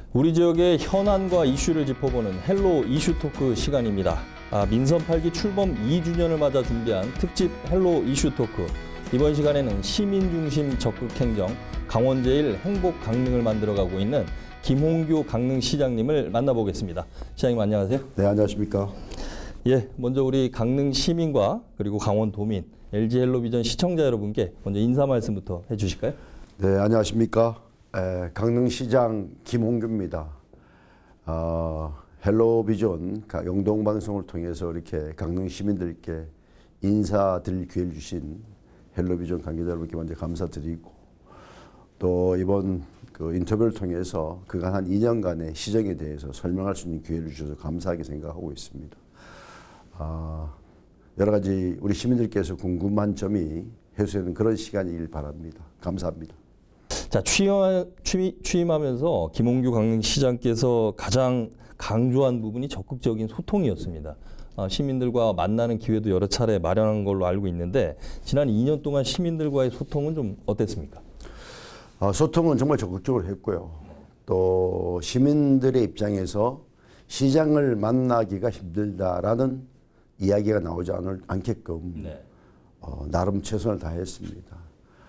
우리 지역의 현안과 이슈를 짚어보는 헬로 이슈 토크 시간입니다. 민선 8기 출범 2주년을 맞아 준비한 특집 헬로 이슈 토크. 이번 시간에는 시민 중심 적극 행정, 강원 제1 행복 강릉을 만들어가고 있는 김홍규 강릉시장님을 만나보겠습니다. 시장님 안녕하세요. 네, 안녕하십니까. 예, 먼저 우리 강릉 시민과 그리고 강원 도민, LG 헬로비전 시청자 여러분께 먼저 인사 말씀부터 해주실까요? 네, 안녕하십니까. 강릉시장 김홍규입니다. 헬로비전 영동방송을 통해서 이렇게 강릉 시민들께 인사드릴 기회를 주신 헬로비전 관계자 여러분께 먼저 감사드리고, 또 이번 인터뷰를 통해서 그간 한 2년간의 시정에 대해서 설명할 수 있는 기회를 주셔서 감사하게 생각하고 있습니다. 여러 가지 우리 시민들께서 궁금한 점이 해소되는 그런 시간이길 바랍니다. 감사합니다. 자, 취임하면서 김홍규 강릉시장께서 가장 강조한 부분이 적극적인 소통이었습니다. 시민들과 만나는 기회도 여러 차례 마련한 걸로 알고 있는데, 지난 2년 동안 시민들과의 소통은 좀 어땠습니까? 소통은 정말 적극적으로 했고요. 또 시민들의 입장에서 시장을 만나기가 힘들다라는 이야기가 나오지 않게끔 나름 최선을 다했습니다.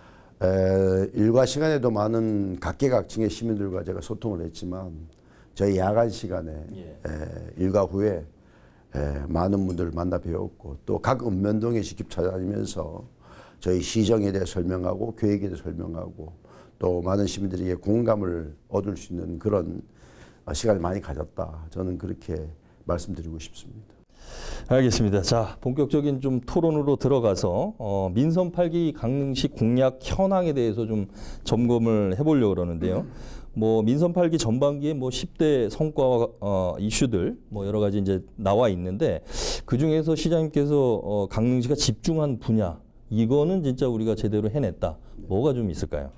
일과 시간에도 많은 각계각층의 시민들과 제가 소통을 했지만, 저희 야간 시간에 일과 후에 많은 분들을 만나 배웠고, 또 각 읍면동에 직접 찾아다니면서 저희 시정에 대해 설명하고 계획에 대해 설명하고, 또 많은 시민들에게 공감을 얻을 수 있는 그런 시간을 많이 가졌다. 저는 그렇게 말씀드리고 싶습니다. 알겠습니다. 자, 본격적인 좀 토론으로 들어가서 민선 8기 강릉시 공약 현황에 대해서 좀 점검을 해보려고 그러는데요. 민선 8기 전반기에 10대 성과와 이슈들 여러 가지 이제 나와 있는데, 그 중에서 시장님께서 강릉시가 집중한 분야, 이거는 진짜 우리가 제대로 해냈다. 뭐가 좀 있을까요?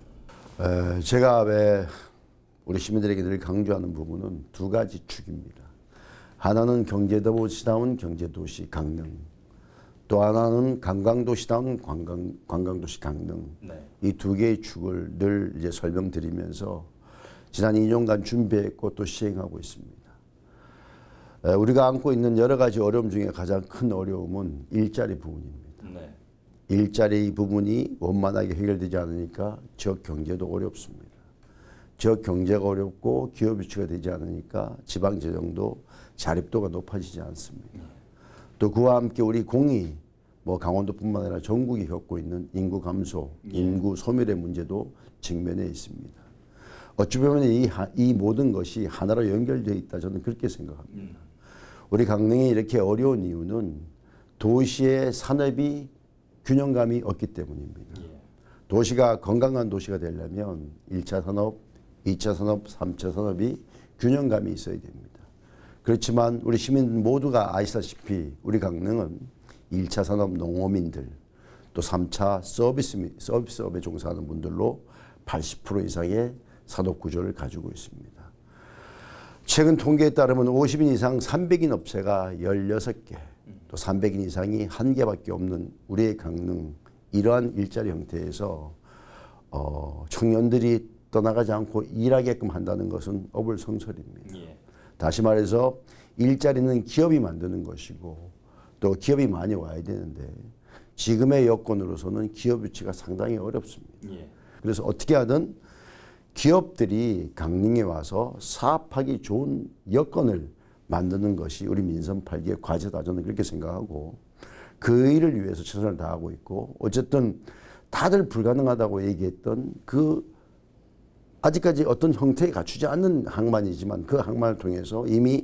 제가 왜 우리 시민들에게 늘 강조하는 부분은 두 가지 축입니다. 하나는 경제도시다운 경제도시 강릉, 또 하나는 관광도시다운 관광도시 강릉. 이 두 개의 축을 늘 이제 설명드리면서 지난 2년간 준비했고 또 시행하고 있습니다. 우리가 안고 있는 여러 가지 어려움 중에 가장 큰 어려움은 일자리 부분입니다. 일자리 부분이 원만하게 해결되지 않으니까 지역 경제도 어렵습니다. 지역 경제가 어렵고 기업 유치가 되지 않으니까 지방 재정도 자립도가 높아지지 않습니다. 또 그와 함께 우리 공이 강원도뿐만 아니라 전국이 겪고 있는 인구 감소, 인구 소멸의 문제도 직면해 있습니다. 어찌 보면 이 모든 것이 하나로 연결되어 있다, 저는 그렇게 생각합니다. 우리 강릉이 이렇게 어려운 이유는 도시의 산업이 균형감이 없기 때문입니다. 도시가 건강한 도시가 되려면 1차 산업, 2차 산업, 3차 산업이 균형감이 있어야 됩니다. 그렇지만 우리 시민 모두가 아시다시피 우리 강릉은 1차 산업 농어민들, 또 3차 서비스업에 종사하는 분들로 80% 이상의 산업 구조를 가지고 있습니다. 최근 통계에 따르면 50인 이상 300인 업체가 16개, 또 300인 이상이 1개밖에 없는 우리의 강릉, 이러한 일자리 형태에서 청년들이 떠나가지 않고 일하게끔 한다는 것은 어불성설입니다. 다시 말해서 일자리는 기업이 만드는 것이고, 또 기업이 많이 와야 되는데 지금의 여건으로서는 기업 유치가 상당히 어렵습니다. 그래서 어떻게 하든 기업들이 강릉에 와서 사업하기 좋은 여건을 만드는 것이 우리 민선 8기의 과제다, 저는 그렇게 생각하고 그 일을 위해서 최선을 다하고 있고, 어쨌든 다들 불가능하다고 얘기했던 아직까지 어떤 형태에 갖추지 않는 항만이지만 그 항만을 통해서 이미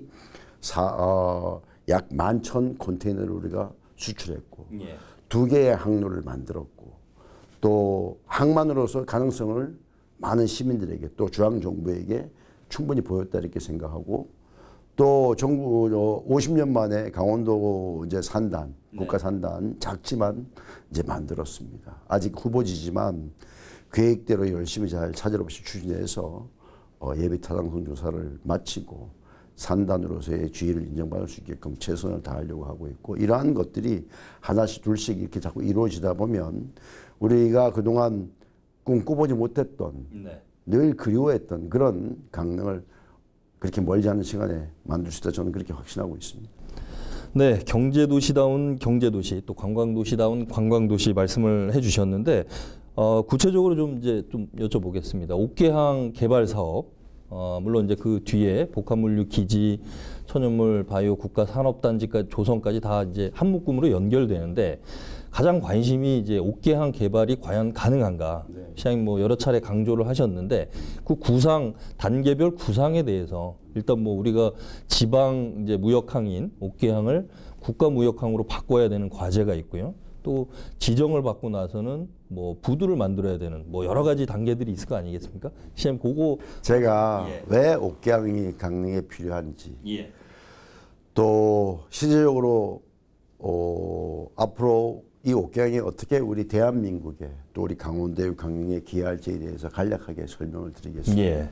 약 11,000 컨테이너를 우리가 수출했고, 2개의 항로를 만들었고, 또 항만으로서 가능성을 많은 시민들에게 또 중앙정부에게 충분히 보였다, 이렇게 생각하고, 또 정부 50년 만에 강원도 이제 산단, 국가 산단 작지만 이제 만들었습니다. 아직 후보지지만 계획대로 열심히 잘 차질 없이 추진해서 예비 타당성 조사를 마치고 산단으로서의 지위를 인정받을 수 있게끔 최선을 다하려고 하고 있고, 이러한 것들이 하나씩 둘씩 이렇게 자꾸 이루어지다 보면 우리가 그동안 꿈꿔보지 못했던 늘 그리워했던 그런 강릉을 그렇게 멀지 않은 시간에 만들 수 있다 저는 그렇게 확신하고 있습니다. 네, 경제도시다운 경제도시, 또 관광도시다운 관광도시 말씀을 해주셨는데 구체적으로 좀 이제 좀 여쭤보겠습니다. 옥계항 개발 사업, 물론 이제 그 뒤에 복합물류 기지, 천연물 바이오 국가 산업단지까지 조성까지 다 이제 한 묶음으로 연결되는데 가장 관심이 이제 옥계항 개발이 과연 가능한가? 네. 시장님 뭐 여러 차례 강조를 하셨는데 그 구상 단계별 구상에 대해서 일단 뭐 우리가 지방 이제 무역항인 옥계항을 국가 무역항으로 바꿔야 되는 과제가 있고요. 또 지정을 받고 나서는 뭐 부두를 만들어야 되는 뭐 여러 가지 단계들이 있을 거 아니겠습니까? 시장님 그거 제가 예. 왜 옥계항이 강릉에 필요한지 예. 또 실질적으로 앞으로 이 옥계항이 어떻게 우리 대한민국에 또 우리 강원도의 강릉에 기여할지에 대해서 간략하게 설명을 드리겠습니다. 예.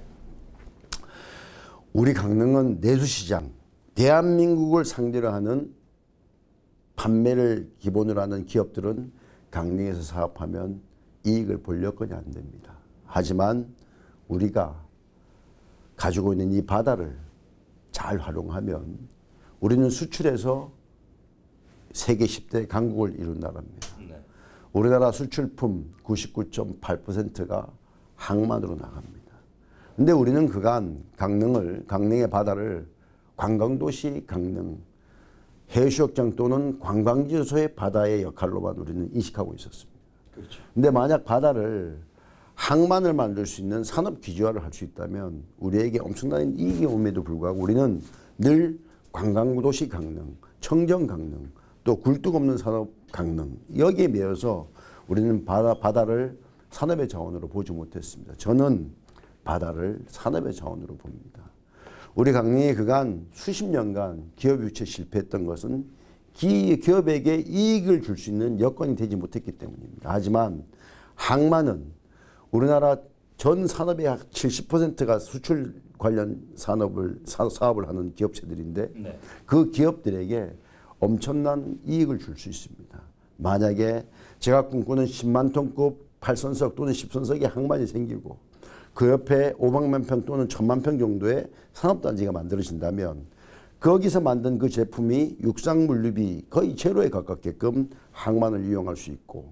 우리 강릉은 내수시장, 대한민국을 상대로 하는 판매를 기본으로 하는 기업들은 강릉에서 사업하면 이익을 볼 여건이 안 됩니다. 하지만 우리가 가지고 있는 이 바다를 잘 활용하면 우리는 수출해서 세계 10대 강국을 이룬 나라입니다. 네. 우리나라 수출품 99.8%가 항만으로 나갑니다. 근데 우리는 그간 강릉의 바다를 관광도시 강릉, 해수욕장 또는 관광지소의 바다의 역할로만 우리는 인식하고 있었습니다. 그렇죠. 근데 만약 바다를 항만을 만들 수 있는 산업 기지화를 할 수 있다면 우리에게 엄청난 이익이 옴에도 불구하고 우리는 늘 관광도시 강릉, 청정 강릉, 또 굴뚝 없는 산업 강릉 여기에 매여서 우리는 바다를 산업의 자원으로 보지 못했습니다. 저는 바다를 산업의 자원으로 봅니다. 우리 강릉이 그간 수십 년간 기업 유치에 실패했던 것은 기업에게 이익을 줄 수 있는 여건이 되지 못했기 때문입니다. 하지만 항만은 우리나라 전 산업의 약 70%가 수출 관련 사업을 하는 기업체들인데 네. 그 기업들에게 엄청난 이익을 줄 수 있습니다. 만약에 제가 꿈꾸는 10만 톤급 8선석 또는 10선석의 항만이 생기고 그 옆에 500만 평 또는 1000만 평 정도의 산업단지가 만들어진다면 거기서 만든 그 제품이 육상물류비 거의 제로에 가깝게끔 항만을 이용할 수 있고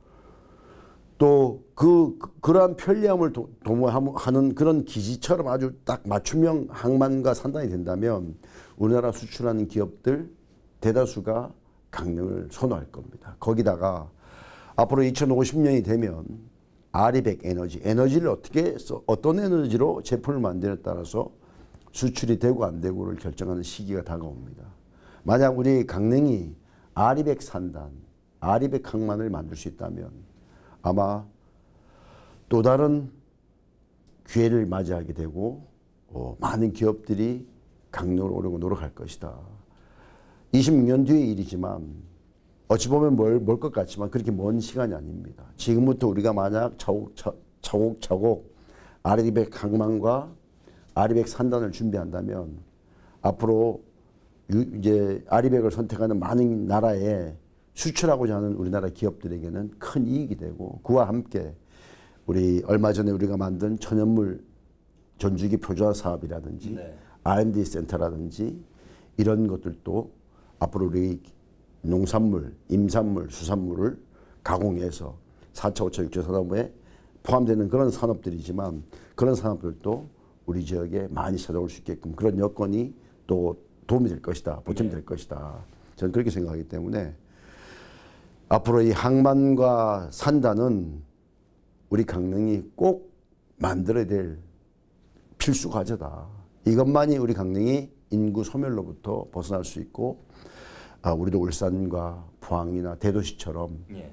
또 그러한 편리함을 도모하는 그런 기지처럼 아주 딱 맞춤형 항만과 산단이 된다면 우리나라 수출하는 기업들 대다수가 강릉을 선호할 겁니다. 거기다가 앞으로 2050년이 되면 아리백 에너지를 어떻게 어떤 에너지로 제품을 만드느냐에 따라서 수출이 되고 안 되고를 결정하는 시기가 다가옵니다. 만약 우리 강릉이 아리백 산단, 아리백 항만을 만들 수 있다면 아마 또 다른 기회를 맞이하게 되고 많은 기업들이 강릉으로 오려고 노력할 것이다. 26년 뒤의 일이지만 어찌 보면 멀 것 같지만 그렇게 먼 시간이 아닙니다. 지금부터 우리가 만약 차곡차곡 아리백 항만과 아리백 산단을 준비한다면 앞으로 이제 아리백을 선택하는 많은 나라에 수출하고자 하는 우리나라 기업들에게는 큰 이익이 되고 그와 함께 우리 얼마 전에 우리가 만든 천연물 전주기 표준화 사업이라든지 네. R&D 센터라든지 이런 것들도 앞으로 우리 농산물, 임산물, 수산물을 가공해서 4차, 5차, 6차 산업에 포함되는 그런 산업들이지만 그런 산업들도 우리 지역에 많이 찾아올 수 있게끔 그런 여건이 또 도움이 될 것이다. 보탬이 될 것이다. 저는 그렇게 생각하기 때문에 앞으로 이 항만과 산단은 우리 강릉이 꼭 만들어야 될 필수 과제다. 이것만이 우리 강릉이 인구 소멸로부터 벗어날 수 있고 우리도 울산과 포항이나 대도시처럼 예.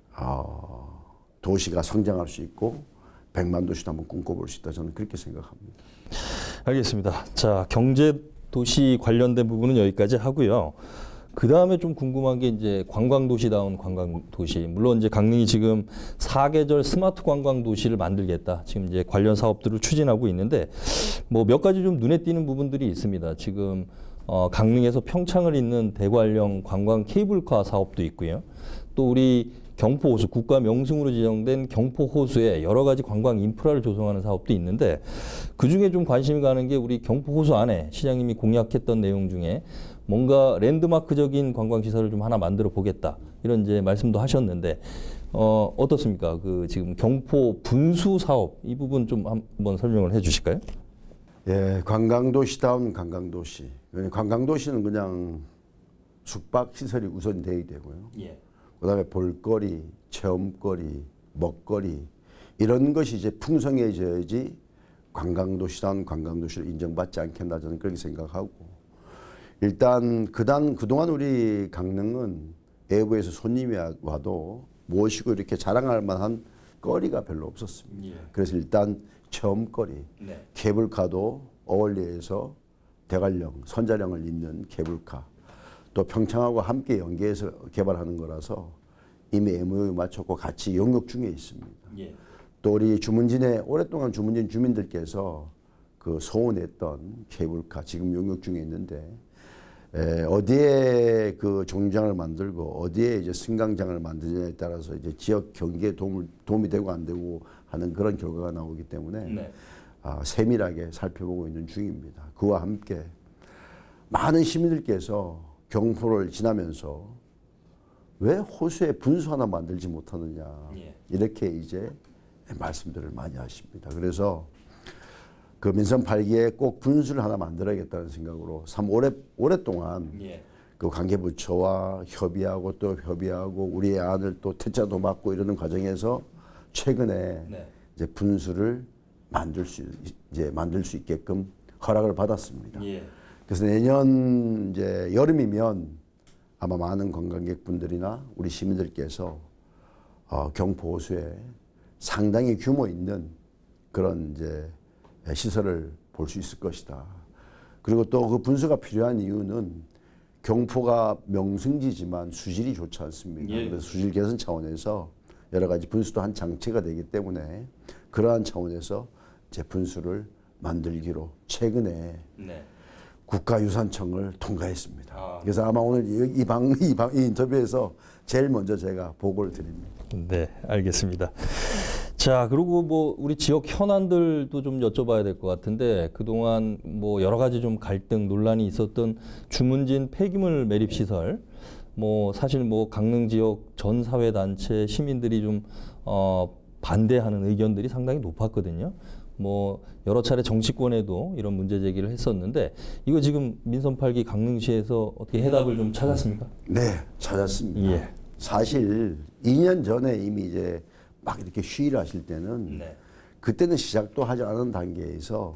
도시가 성장할 수 있고 100만 도시도 한번 꿈꿔볼 수 있다. 저는 그렇게 생각합니다. 알겠습니다. 자, 경제 도시 관련된 부분은 여기까지 하고요. 그 다음에 좀 궁금한 게 이제 관광도시다운 관광도시. 물론 이제 강릉이 지금 4계절 스마트 관광도시를 만들겠다. 지금 이제 관련 사업들을 추진하고 있는데 뭐 몇 가지 좀 눈에 띄는 부분들이 있습니다. 지금 강릉에서 평창을 잇는 대관령 관광 케이블카 사업도 있고요. 또 우리 경포호수 국가 명승으로 지정된 경포호수에 여러 가지 관광 인프라를 조성하는 사업도 있는데 그중에 좀 관심이 가는 게 우리 경포호수 안에 시장님이 공약했던 내용 중에 뭔가 랜드마크적인 관광 시설을 좀 하나 만들어 보겠다 이런 이제 말씀도 하셨는데 어떻습니까? 그 지금 경포 분수 사업 이 부분 좀 한번 설명을 해주실까요? 예, 관광도시다운 관광도시. 관광도시는 그냥 숙박 시설이 우선 돼야 되고요. 예. 그다음에 볼거리, 체험거리, 먹거리 이런 것이 이제 풍성해져야지 관광도시다운 관광도시를 인정받지 않겠나 저는 그렇게 생각하고 일단 그동안 우리 강릉은 외부에서 손님이 와도 모시고 이렇게 자랑할 만한 거리가 별로 없었습니다. 예. 그래서 일단 체험거리, 네. 케이블카도 어월리에서 대관령, 선자령을 잇는 케이블카 또 평창하고 함께 연계해서 개발하는 거라서 이미 MOU 맞췄고 같이 용역 중에 있습니다. 예. 또 우리 오랫동안 주문진 주민들께서 그 소원했던 케이블카 지금 용역 중에 있는데 어디에 그 정류장을 만들고 어디에 이제 승강장을 만드느냐에 따라서 이제 지역 경기에 도움이 되고 안 되고 하는 그런 결과가 나오기 때문에 네. 세밀하게 살펴보고 있는 중입니다. 그와 함께 많은 시민들께서 경포를 지나면서 왜 호수에 분수 하나 만들지 못하느냐 예. 이렇게 이제 말씀들을 많이 하십니다. 그래서 그 민선 8기에 꼭 분수를 하나 만들어야겠다는 생각으로 오랫동안 예. 그 관계부처와 협의하고 우리의 안을 또 퇴짜도 받고 이러는 과정에서 최근에 네. 이제 분수를 만들 수 있게끔 허락을 받았습니다. 예. 그래서 내년 이제 여름이면 아마 많은 관광객분들이나 우리 시민들께서 경포 호수에 상당히 규모 있는 그런 이제 시설을 볼 수 있을 것이다. 그리고 또 그 분수가 필요한 이유는 경포가 명승지지만 수질이 좋지 않습니다. 예. 그래서 수질 개선 차원에서 여러 가지 분수도 한 장치가 되기 때문에 그러한 차원에서 이제 분수를 만들기로 최근에 네. 국가유산청을 통과했습니다. 아. 그래서 아마 오늘 이 인터뷰에서 제일 먼저 제가 보고를 드립니다. 네, 알겠습니다. 자, 그리고 뭐 우리 지역 현안들도 좀 여쭤봐야 될 것 같은데 그동안 뭐 여러 가지 좀 갈등 논란이 있었던 주문진 폐기물 매립 시설 뭐 사실 뭐 강릉 지역 전 사회 단체 시민들이 좀 반대하는 의견들이 상당히 높았거든요. 뭐 여러 차례 정치권에도 이런 문제 제기를 했었는데 이거 지금 민선 8기 강릉시에서 어떻게 해답을 좀 찾았습니까? 네, 찾았습니다. 예. 사실 2년 전에 이미 이제 막 이렇게 시위를 하실 때는 네. 그때는 시작도 하지 않은 단계에서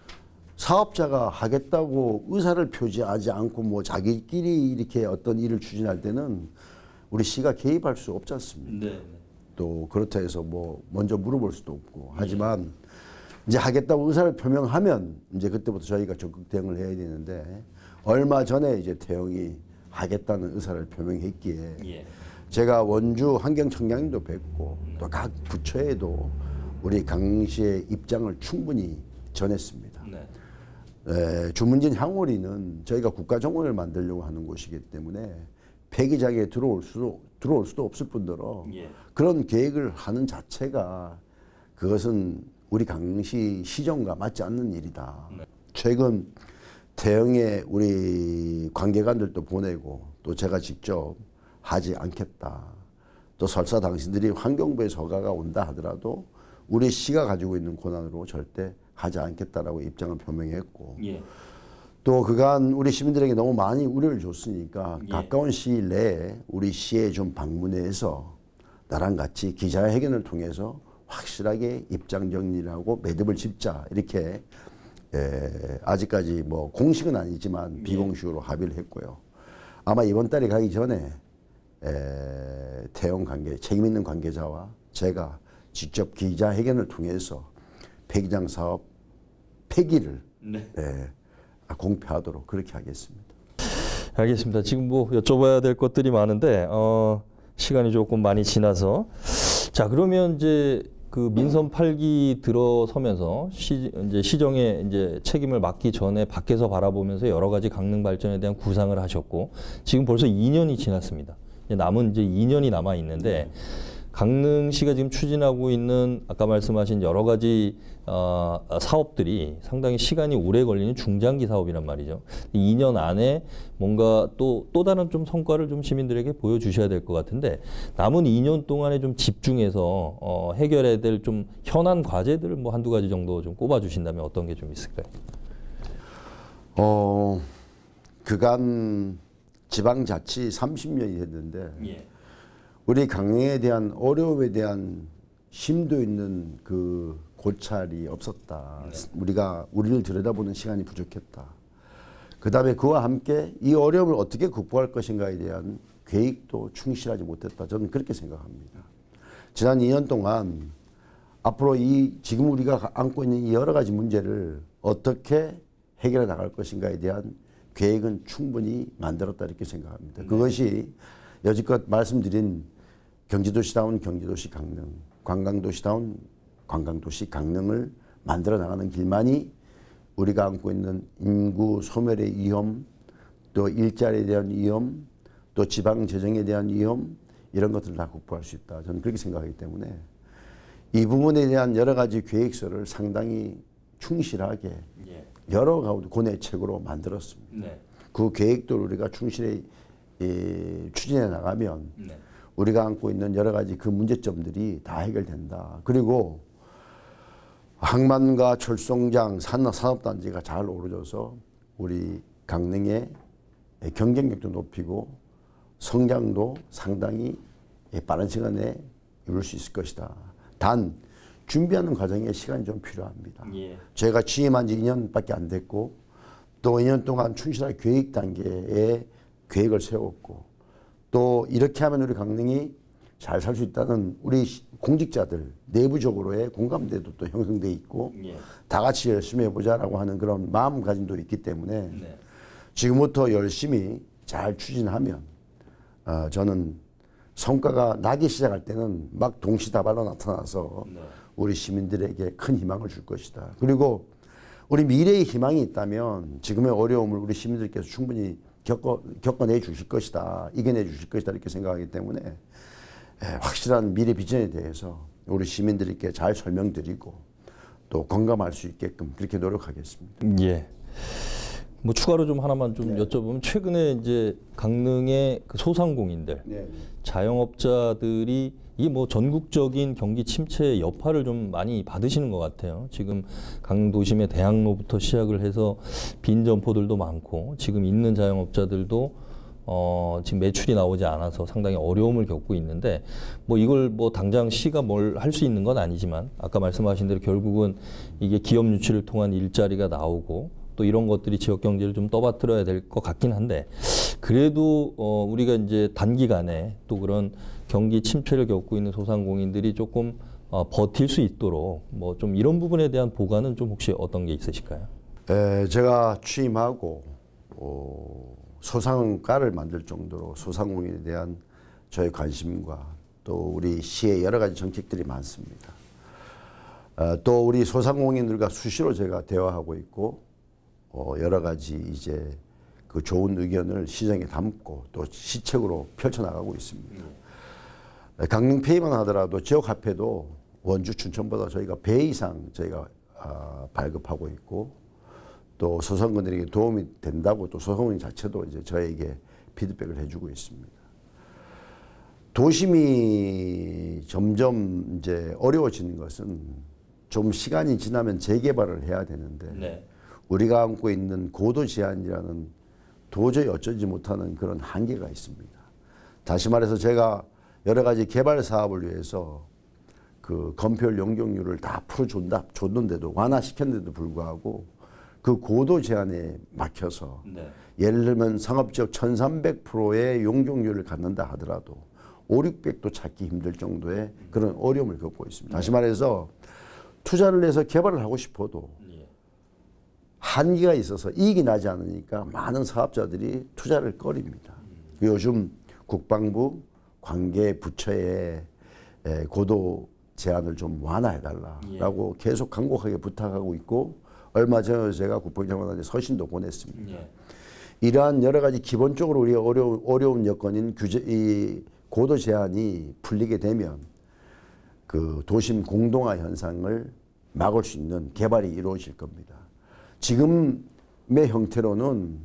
사업자가 하겠다고 의사를 표시하지 않고 뭐 자기끼리 이렇게 어떤 일을 추진할 때는 우리 시가 개입할 수 없지 않습니까? 네. 또 그렇다 해서 뭐 먼저 물어볼 수도 없고 하지만 이제 하겠다고 의사를 표명하면 이제 그때부터 저희가 적극 대응을 해야 되는데 얼마 전에 이제 태영이 하겠다는 의사를 표명했기에 예. 제가 원주 환경청장님도 뵙고 또 각 부처에도 우리 강릉시의 입장을 충분히 전했습니다. 네. 주문진 향오리는 저희가 국가정원을 만들려고 하는 곳이기 때문에 폐기장에 들어올 수도 없을 뿐더러 예. 그런 계획을 하는 자체가 그것은 우리 강릉시 시정과 맞지 않는 일이다. 네. 최근 대형의 우리 관계관들도 보내고 또 제가 직접 하지 않겠다. 또 설사 당신들이 환경부에서 허가가 온다 하더라도 우리 시가 가지고 있는 권한으로 절대 하지 않겠다라고 입장을 표명했고 예. 또 그간 우리 시민들에게 너무 많이 우려를 줬으니까 예. 가까운 시일 내에 우리 시에 좀 방문해서 나랑 같이 기자회견을 통해서 확실하게 입장 정리를 하고 매듭을 짚자 이렇게 아직까지 뭐 공식은 아니지만 비공식으로 합의를 했고요. 아마 이번 달에 가기 전에 태영 책임 있는 관계자와 제가 직접 기자회견을 통해서 폐기장 사업 폐기를 네. 공표하도록 그렇게 하겠습니다. 알겠습니다. 지금 뭐 여쭤봐야 될 것들이 많은데 시간이 조금 많이 지나서 자 그러면 이제 그 민선 8기 들어서면서 이제 시정에 이제 책임을 맡기 전에 밖에서 바라보면서 여러 가지 강릉 발전에 대한 구상을 하셨고 지금 벌써 2년이 지났습니다. 남은 이제 2년이 남아 있는데 강릉시가 지금 추진하고 있는 아까 말씀하신 여러 가지 사업들이 상당히 시간이 오래 걸리는 중장기 사업이란 말이죠. 2년 안에 뭔가 또 다른 좀 성과를 좀 시민들에게 보여주셔야 될 것 같은데 남은 2년 동안에 좀 집중해서 해결해야 될 좀 현안 과제들을 뭐 한두 가지 정도 좀 꼽아주신다면 어떤 게 좀 있을까요? 그간 지방자치 30년이 됐는데 예. 우리 강릉에 대한 어려움에 대한 심도 있는 그 고찰이 없었다. 우리를 들여다보는 시간이 부족했다. 그 다음에 그와 함께 이 어려움을 어떻게 극복할 것인가에 대한 계획도 충실하지 못했다. 저는 그렇게 생각합니다. 지난 2년 동안 앞으로 지금 우리가 안고 있는 이 여러 가지 문제를 어떻게 해결해 나갈 것인가에 대한 계획은 충분히 만들었다 이렇게 생각합니다. 그것이 여지껏 말씀드린 경제도시다운 경제도시 강릉, 관광도시다운 관광도시 강릉을 만들어 나가는 길만이 우리가 안고 있는 인구 소멸의 위험, 또 일자리에 대한 위험, 또 지방 재정에 대한 위험 이런 것들을 다 극복할 수 있다. 저는 그렇게 생각하기 때문에 이 부분에 대한 여러 가지 계획서를 상당히 충실하게 여러 권해책으로 만들었습니다. 네. 그 계획도를 우리가 충실히 추진해 나가면 우리가 안고 있는 여러 가지 그 문제점들이 다 해결된다. 그리고 항만과 철송장, 산업단지가 잘 어우러져서 우리 강릉의 경쟁력도 높이고 성장도 상당히 빠른 시간에 이룰 수 있을 것이다. 단 준비하는 과정에 시간이 좀 필요합니다. 제가 취임한 지 2년밖에 안 됐고 또 2년 동안 충실한 계획 단계에 계획을 세웠고 또 이렇게 하면 우리 강릉이 잘 살 수 있다는 우리 공직자들 내부적으로의 공감대도 또 형성돼 있고 다 같이 열심히 해보자라고 하는 그런 마음가짐도 있기 때문에 지금부터 열심히 잘 추진하면 저는 성과가 나기 시작할 때는 막 동시다발로 나타나서 우리 시민들에게 큰 희망을 줄 것이다. 그리고 우리 미래의 희망이 있다면 지금의 어려움을 우리 시민들께서 충분히 겪어내 주실 것이다. 이겨내 주실 것이다. 이렇게 생각하기 때문에 확실한 미래 비전에 대해서 우리 시민들께 잘 설명드리고 또 공감할 수 있게끔 그렇게 노력하겠습니다. 예. 뭐 추가로 좀 하나만 좀 여쭤보면 최근에 이제 강릉의 그 소상공인들, 자영업자들이 이 뭐 전국적인 경기 침체의 여파를 좀 많이 받으시는 것 같아요. 지금 강릉 도심의 대학로부터 시작을 해서 빈 점포들도 많고 지금 있는 자영업자들도 지금 매출이 나오지 않아서 상당히 어려움을 겪고 있는데 뭐 이걸 뭐 당장 시가 뭘 할 수 있는 건 아니지만 아까 말씀하신 대로 결국은 이게 기업 유치를 통한 일자리가 나오고 또 이런 것들이 지역 경제를 좀 떠받들어야 될 것 같긴 한데 그래도 우리가 이제 단기간에 또 그런 경기 침체를 겪고 있는 소상공인들이 조금 버틸 수 있도록 뭐 좀 이런 부분에 대한 보관은 좀 혹시 어떤 게 있으실까요? 제가 취임하고 소상가를 만들 정도로 소상공인에 대한 저의 관심과 또 우리 시의 여러 가지 정책들이 많습니다. 또 우리 소상공인들과 수시로 제가 대화하고 있고 여러 가지 이제 그 좋은 의견을 시정에 담고 또 시책으로 펼쳐나가고 있습니다. 강릉페이만 하더라도 지역화폐도 원주 춘천보다 저희가 배 이상 저희가 발급하고 있고 또 소상공인들에게 도움이 된다고 또 소상공인 자체도 이제 저에게 피드백을 해주고 있습니다. 도심이 점점 이제 어려워지는 것은 좀 시간이 지나면 재개발을 해야 되는데 우리가 안고 있는 고도 제한이라는 도저히 어쩌지 못하는 그런 한계가 있습니다. 다시 말해서 제가 여러 가지 개발 사업을 위해서 그 건폐율 용적률을 다 풀어줬는데도 완화시켰는데도 불구하고 그 고도 제한에 막혀서 예를 들면 상업지역 1300%의 용적률을 갖는다 하더라도 500~600도 찾기 힘들 정도의 그런 어려움을 겪고 있습니다. 다시 말해서 투자를 해서 개발을 하고 싶어도 한계가 있어서 이익이 나지 않으니까 많은 사업자들이 투자를 꺼립니다. 요즘 국방부 관계 부처에 고도 제한을 좀 완화해달라고 계속 간곡하게 부탁하고 있고 얼마 전에 제가 국방장관한테 서신도 보냈습니다. 이러한 여러 가지 기본적으로 우리가 어려운 여건인 이 고도 제한이 풀리게 되면 그 도심 공동화 현상을 막을 수 있는 개발이 이루어질 겁니다. 지금의 형태로는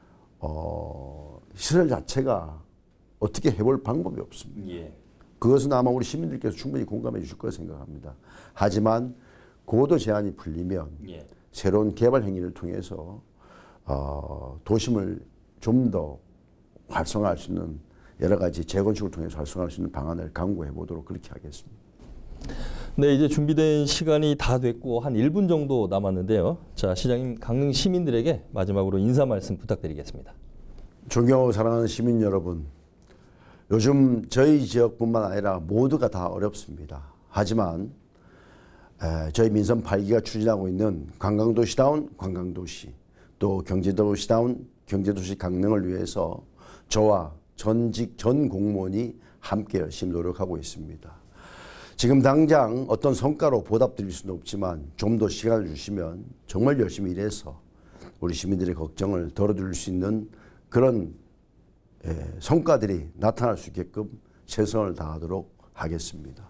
시설 자체가 어떻게 해볼 방법이 없습니다. 예. 그것은 아마 우리 시민들께서 충분히 공감해 주실 거라 생각합니다. 하지만 고도 제한이 풀리면 예. 새로운 개발 행위를 통해서 도심을 좀 더 활성화할 수 있는 여러 가지 재건축을 통해서 활성화할 수 있는 방안을 강구해 보도록 그렇게 하겠습니다. 네, 이제 준비된 시간이 다 됐고 한 1분 정도 남았는데요. 자, 시장님, 강릉 시민들에게 마지막으로 인사 말씀 부탁드리겠습니다. 존경하고 사랑하는 시민 여러분, 요즘 저희 지역뿐만 아니라 모두가 다 어렵습니다. 하지만 저희 민선 8기가 추진하고 있는 관광도시다운 관광도시, 또 경제도시다운 경제도시 강릉을 위해서 저와 전직 전 공무원이 함께 열심히 노력하고 있습니다. 지금 당장 어떤 성과로 보답드릴 수는 없지만 좀 더 시간을 주시면 정말 열심히 일해서 우리 시민들의 걱정을 덜어드릴 수 있는 그런 성과들이 나타날 수 있게끔 최선을 다하도록 하겠습니다.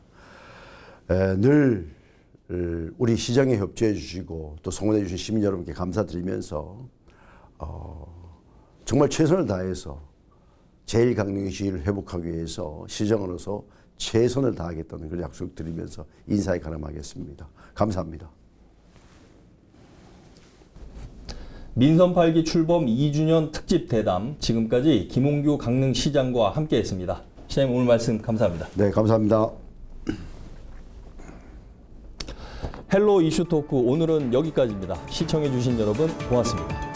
늘 우리 시정에 협조해 주시고 또 성원해 주신 시민 여러분께 감사드리면서 정말 최선을 다해서 제1강릉의 시위를 회복하기 위해서 시정으로서 최선을 다하겠다는 그런 약속 드리면서 인사에 가름하겠습니다. 감사합니다. 민선 8기 출범 2주년 특집 대담, 지금까지 김홍규 강릉시장과 함께했습니다. 시장님, 오늘 말씀 감사합니다. 네, 감사합니다. 헬로 이슈 토크 오늘은 여기까지입니다. 시청해주신 여러분 고맙습니다.